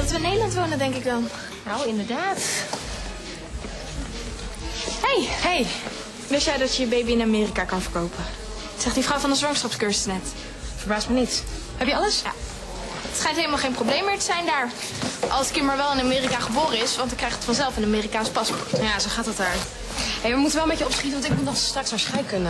dat we in Nederland wonen, denk ik dan. Nou, inderdaad. Hey. Wist jij dat je je baby in Amerika kan verkopen? Zegt die vrouw van de zwangerschapscursus net. Verbaast me niet. Heb je alles? Ja. Het schijnt helemaal geen probleem meer te zijn daar. Als Kim maar wel in Amerika geboren is, want dan krijgt het vanzelf een Amerikaans paspoort. Ja, zo gaat het daar. We moeten wel een beetje opschieten, want ik moet nog straks naar scheikunde.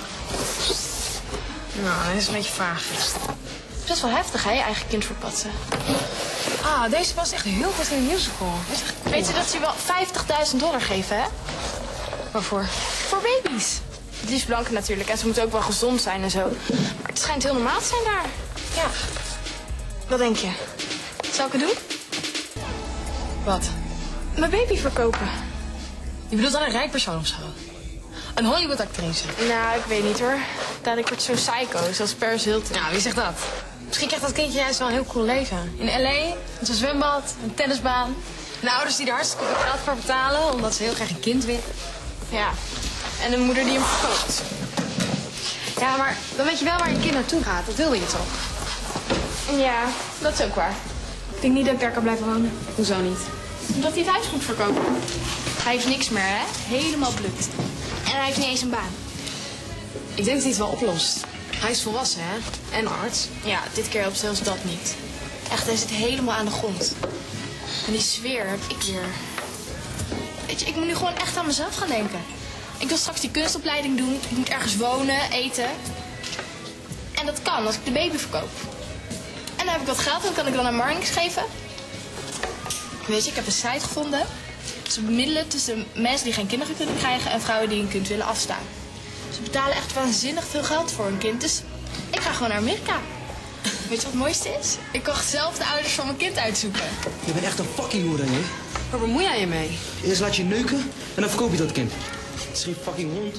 Nou, dat is een beetje vaag. Het is best wel heftig, hè, je eigen kind verpatsen. Ah, deze past echt heel goed in een musical. Weet je dat ze je wel $50.000 geven, hè? Waarvoor? Voor baby's. Het liefst blanke natuurlijk, en ze moeten ook wel gezond zijn en zo. Maar het schijnt heel normaal te zijn daar. Ja. Wat denk je? Zal ik het doen? Wat? Mijn baby verkopen. Je bedoelt aan een rijk persoon of zo? Een Hollywood-actrice? Nou, ik weet niet hoor. Dat wordt zo'n psycho, zoals Paris Hilton. Nou, wie zegt dat? Misschien krijgt dat kindje juist wel een heel cool leven. In L.A., met zo'n zwembad, een tennisbaan. En de ouders die er hartstikke veel geld voor betalen, omdat ze heel graag een kind willen. Ja, en een moeder die hem verkoopt. Ja, maar dan weet je wel waar je kind naartoe gaat. Dat wilde je toch? Ja, dat is ook waar. Ik denk niet dat ik daar kan blijven wonen. Hoezo niet? Omdat hij het huis moet verkopen. Hij heeft niks meer, hè? Helemaal blut. En hij heeft niet eens een baan. Ik denk dat hij het wel oplost. Hij is volwassen, hè? En arts. Ja, dit keer helpt zelfs dat niet. Echt, hij zit helemaal aan de grond. En die sfeer heb ik weer. Weet je, ik moet nu gewoon echt aan mezelf gaan denken. Ik wil straks die kunstopleiding doen. Ik moet ergens wonen, eten. En dat kan als ik de baby verkoop. En dan heb ik wat geld en dan kan ik dan aan Marnix geven. Weet je, ik heb een site gevonden. Ze bemiddelen tussen mensen die geen kinderen kunnen krijgen en vrouwen die een kind willen afstaan. Ze betalen echt waanzinnig veel geld voor een kind, dus ik ga gewoon naar Amerika. Weet je wat het mooiste is? Ik kan zelf de ouders van mijn kind uitzoeken. Je bent echt een fucking hoer, hè? Waar bemoei jij je mee? Eerst laat je neuken en dan verkoop je dat kind. Het is geen fucking hond.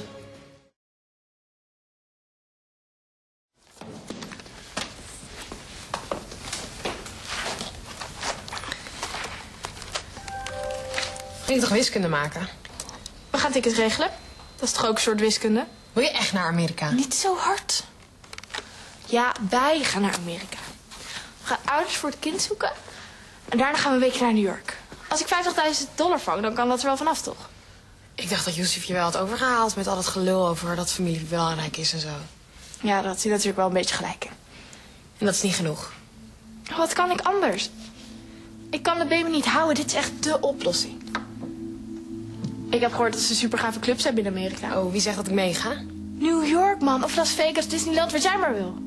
Wil je toch wiskunde maken? We gaan tickets regelen. Dat is toch ook een soort wiskunde? Wil je echt naar Amerika? Niet zo hard. Ja, wij gaan naar Amerika. We gaan ouders voor het kind zoeken. En daarna gaan we een weekje naar New York. Als ik $50.000 vang, dan kan dat er wel vanaf, toch? Ik dacht dat Josef je wel had overgehaald met al dat gelul over dat familie belangrijk is en zo. Ja, dat zie je natuurlijk wel een beetje gelijk in. En dat is niet genoeg. Wat kan ik anders? Ik kan de baby niet houden. Dit is echt dé oplossing. Ik heb gehoord dat ze super gave clubs hebben in Amerika. Oh, wie zegt dat ik meega? New York, man. Of Las Vegas, Disneyland, wat jij maar wil.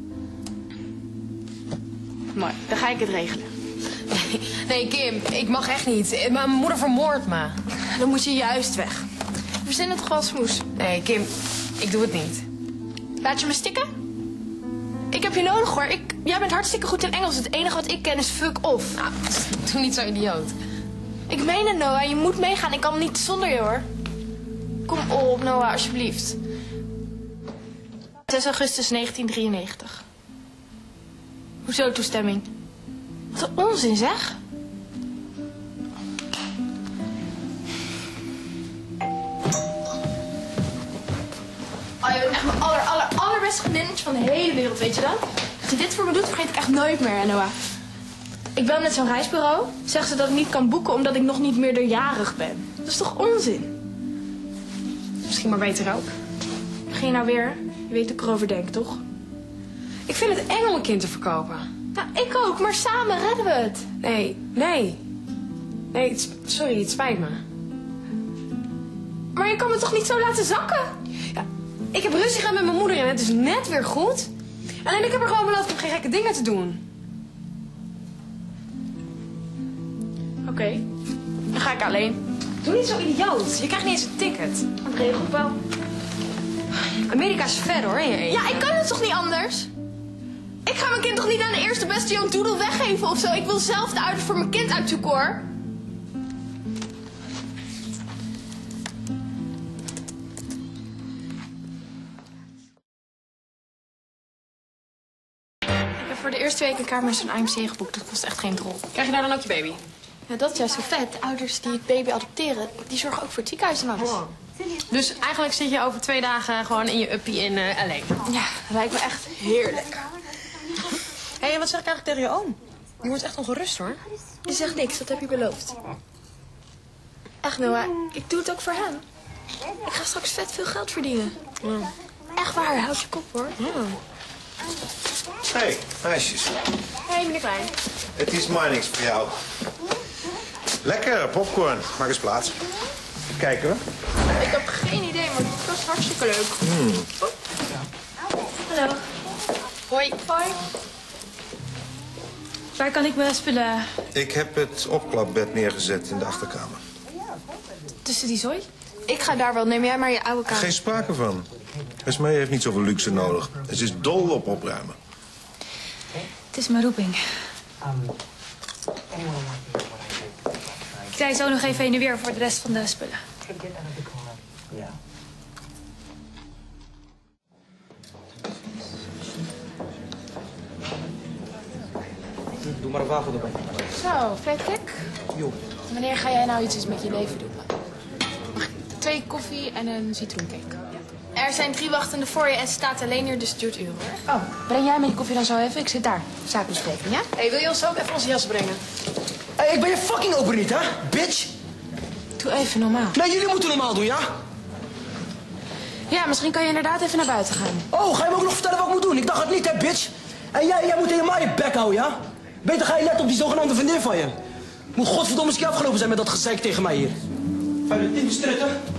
Mooi, dan ga ik het regelen. Nee, Kim, ik mag echt niet. Mijn moeder vermoordt me. Dan moet je juist weg. We verzinnen toch wel smoes. Nee, Kim, ik doe het niet. Laat je me stikken? Ik heb je nodig, hoor. Jij bent hartstikke goed in Engels. Het enige wat ik ken is fuck off. Nou, doe niet zo idioot. Ik meen het, Noah. Je moet meegaan. Ik kan niet zonder je, hoor. Kom op, Noah, alsjeblieft. 6 augustus 1993. Hoezo toestemming? Wat een onzin, zeg. Oh, je bent echt mijn allerbeste vriendinnetje van de hele wereld, weet je dat? Als je dit voor me doet, vergeet ik echt nooit meer, Noah. Ik bel met zo'n reisbureau. Zeggen ze dat ik niet kan boeken omdat ik nog niet meerderjarig ben. Dat is toch onzin? Misschien maar beter ook. Begin je nou weer? Je weet hoe ik erover denk, toch? Ik vind het eng om een kind te verkopen. Nou, ik ook, maar samen redden we het. Nee, sorry, het spijt me. Maar je kan me toch niet zo laten zakken? Ja, ik heb ruzie gehad met mijn moeder en het is net weer goed. Alleen ik heb er gewoon beloofd om geen gekke dingen te doen. Oké, dan ga ik alleen. Doe niet zo idioot. Je krijgt niet eens een ticket. Dat regel ik wel. Amerika is ver hoor, in je eentje. Ja, ik kan het toch niet anders? Ik ga mijn kind toch niet aan de eerste beste Jan Doedel weggeven of zo? Ik wil zelf de ouders voor mijn kind uitzoeken, hoor. Ik heb voor de eerste week een kamer in zo'n AMC geboekt. Dat kost echt geen drol. Krijg je daar dan ook je baby? Ja, dat is juist zo vet. De ouders die het baby adopteren, die zorgen ook voor het ziekenhuis en alles. Dus eigenlijk zit je over 2 dagen gewoon in je uppie in L.A. Ja, dat lijkt me echt heerlijk. Hé, wat zeg ik eigenlijk tegen je oom? Je wordt echt ongerust hoor. Je zegt niks, dat heb je beloofd. Echt, Noah, ik doe het ook voor hem. Ik ga straks vet veel geld verdienen. Ja. Echt waar, houd je kop, hoor. Ja. Hey, meisjes. Hey, meneer Klein. Het is maar niks voor jou. Lekker, popcorn. Maak eens plaats. Kijken we. Ik heb geen idee, maar het was hartstikke leuk. Oh. Hallo. Hoi. Hoi. Waar kan ik mijn spullen? Ik heb het opklapbed neergezet in de achterkamer. Tussen die zooi? Ik ga daar wel. Neem jij maar je oude kamer. Geen sprake van. Esmee heeft niet zoveel luxe nodig. Ze is dol op opruimen. Het is mijn roeping. Ik rij zo nog even heen en weer voor de rest van de spullen. Doe maar een wafel erbij. Zo, Patrick. Jo. Wanneer ga jij nou iets met je leven doen? Mag ik 2 koffie en een citroencake? Er zijn 3 wachtende voor je en ze staat alleen hier, dus het duurt uren, hoor. Oh, breng jij me die koffie dan zo even? Ik zit daar. Zaakbespreking, ja? Hey, wil je ons ook even onze jas brengen? Hey, ik ben je fucking open niet, hè? Bitch! Doe even normaal. Nee, jullie moeten normaal doen, ja? Ja, misschien kan je inderdaad even naar buiten gaan. Oh, ga je me ook nog vertellen wat ik moet doen? Ik dacht het niet, hè, bitch? En jij moet helemaal je bek houden, ja? Beter ga je letten op die zogenaamde vriendin van je. Moet godverdomme eens een keer afgelopen zijn met dat gezeik tegen mij hier. Vuile tintenstrutten.